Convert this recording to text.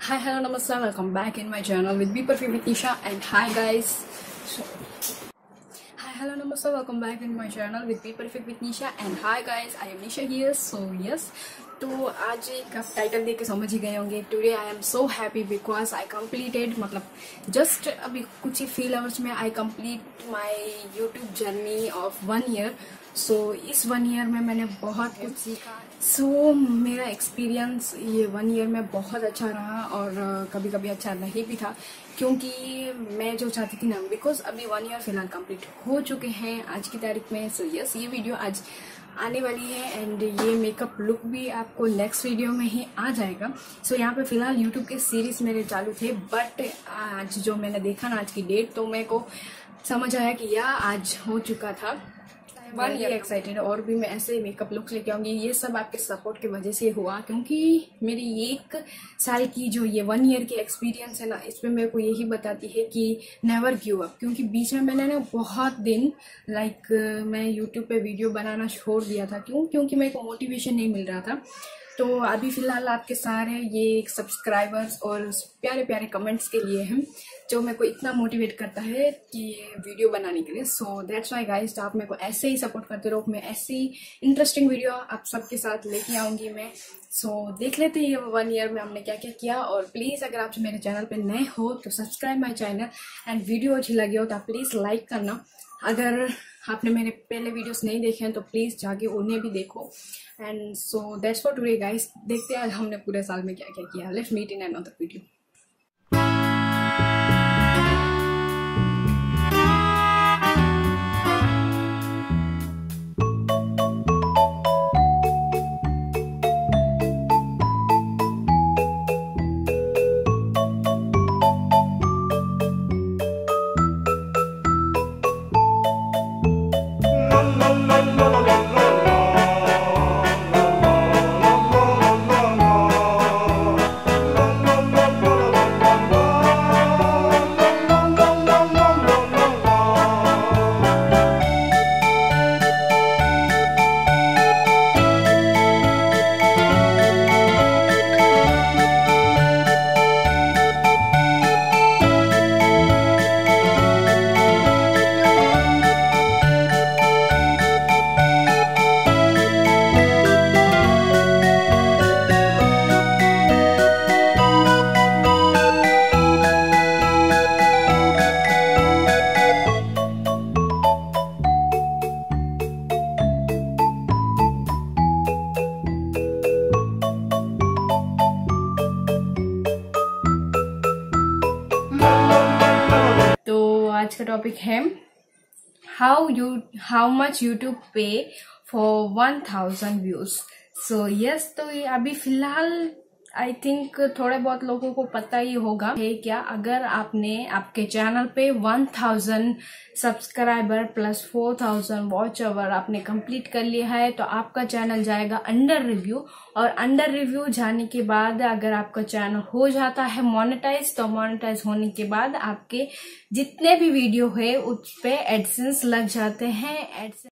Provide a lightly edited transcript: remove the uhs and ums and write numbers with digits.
Hi, hello, namaste, welcome back in my channel with Be Perfect with Nisha. And hi guys. Hi, hello, namaste, welcome back in my channel with Be Perfect with Nisha. And hi guys, I am Nisha here. So yes, तो आज एक आप title देख के समझ ही गए होंगे. Today I am so happy because I completed, मतलब जस्ट अभी कुछ ही फील आवर्स में I complete my YouTube journey of 1 year. So इस 1 ईयर में मैंने बहुत कुछ सीखा. सो मेरा एक्सपीरियंस ये 1 ईयर में बहुत अच्छा रहा और कभी कभी अच्छा नहीं भी था, क्योंकि मैं जो चाहती थी ना, बिकॉज अभी 1 ईयर फिलहाल कंप्लीट हो चुके हैं आज की तारीख में. सो यस, ये वीडियो आज आने वाली है एंड ये मेकअप लुक भी आपको नेक्स्ट वीडियो में ही आ जाएगा. सो यहाँ पे फिलहाल यूट्यूब के सीरीज मेरे चालू थे, बट आज जो मैंने देखा ना आज की डेट, तो मेरे को समझ आया कि यह आज हो चुका था. Very excited. और भी मैं ऐसे मेकअप लुक्स लेके आऊंगी. ये सब आपके सपोर्ट की वजह से हुआ, क्योंकि मेरी 1 साल की जो ये 1 ईयर की एक्सपीरियंस है ना, इसमें मेरे को यही बताती है कि नेवर गिव अप. क्योंकि बीच में मैंने ना बहुत दिन मैं यूट्यूब पे वीडियो बनाना छोड़ दिया था. क्योंकि मेरे को मोटिवेशन नहीं मिल रहा था. तो अभी फिलहाल आपके सारे ये सब्सक्राइबर्स और प्यारे प्यारे कमेंट्स के लिए हैं, जो मेरे को इतना मोटिवेट करता है कि ये वीडियो बनाने के लिए. सो दैट्स वाई गाइस, आप मेरे को ऐसे ही सपोर्ट करते रहो. मैं ऐसी इंटरेस्टिंग वीडियो आप सबके साथ लेके आऊंगी मैं. सो देख लेते हैं ये 1 ईयर में हमने क्या क्या किया. और प्लीज़ अगर आप मेरे चैनल पे नए हो तो subscribe my channel and video अच्छी लगी हो तो आप प्लीज़ लाइक करना. अगर आपने मेरे पहले वीडियोस नहीं देखे हैं तो प्लीज़ जाके उन्हें भी देखो. And so that's for today guys. देखते हैं आज हमने पूरे साल में क्या क्या किया. Let's meet in another video. आज का टॉपिक है हाउ मच यूट्यूब पे फॉर 1000 व्यूज. सो यस, तो ये अभी फिलहाल आई थिंक थोड़े बहुत लोगों को पता ही होगा है क्या. अगर आपने आपके चैनल पे 1000 सब्सक्राइबर प्लस 4000 वॉच आवर आपने कंप्लीट कर लिया है, तो आपका चैनल जाएगा अंडर रिव्यू. और अंडर रिव्यू जाने के बाद अगर आपका चैनल हो जाता है मोनेटाइज, तो मोनेटाइज होने के बाद आपके जितने भी वीडियो है उस पे एडसेंस लग जाते हैं.